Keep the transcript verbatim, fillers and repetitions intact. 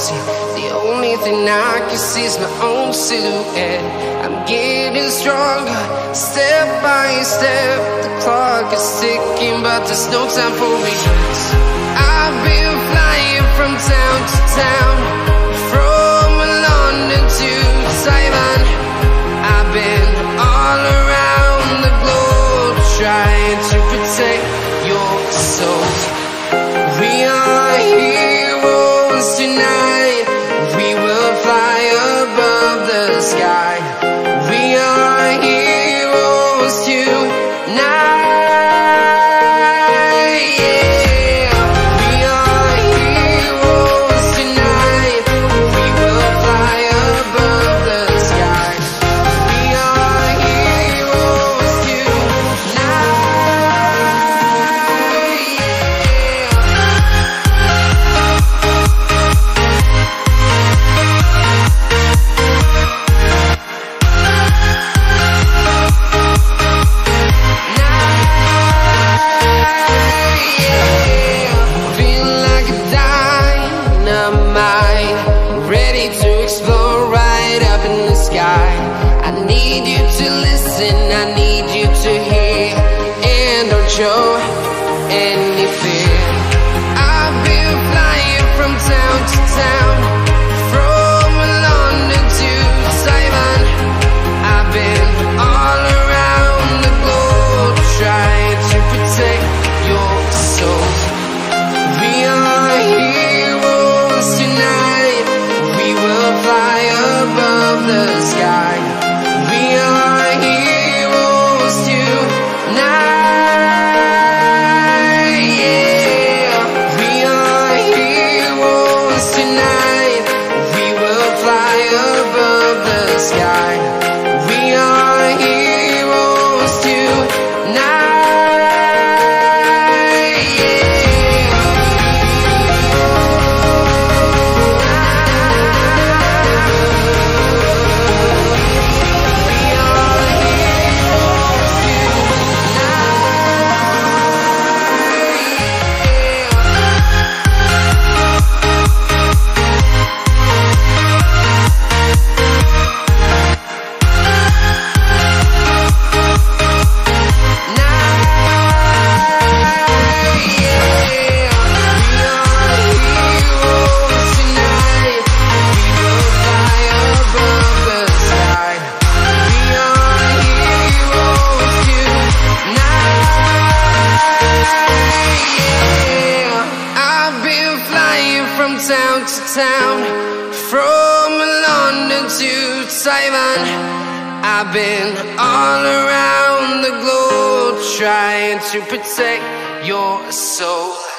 See, the only thing I can see is my own silhouette. I'm getting stronger, step by step. The clock is ticking, but there's no time for regrets. I've been flying from town to town, from London to Taiwan. I've been all around the globe, trying to protect your soul. We are heroes tonight. We will fly above the sky. We are heroes tonight. Yeah. We are heroes tonight. We will fly above the sky. We are heroes tonight. Ready to explore right up in the sky. I need you to listen, I need you to hear, and don't show any fear. I've been flying from town to town, from London to Taiwan. I've been all around the globe, trying to protect your soul. We are heroes tonight. We will fly above the sky. We are heroes tonight. Yeah. We are heroes tonight. We will fly above the sky. We are heroes tonight. From town to town, from London to Taiwan. I've been all around the globe, trying to protect your soul.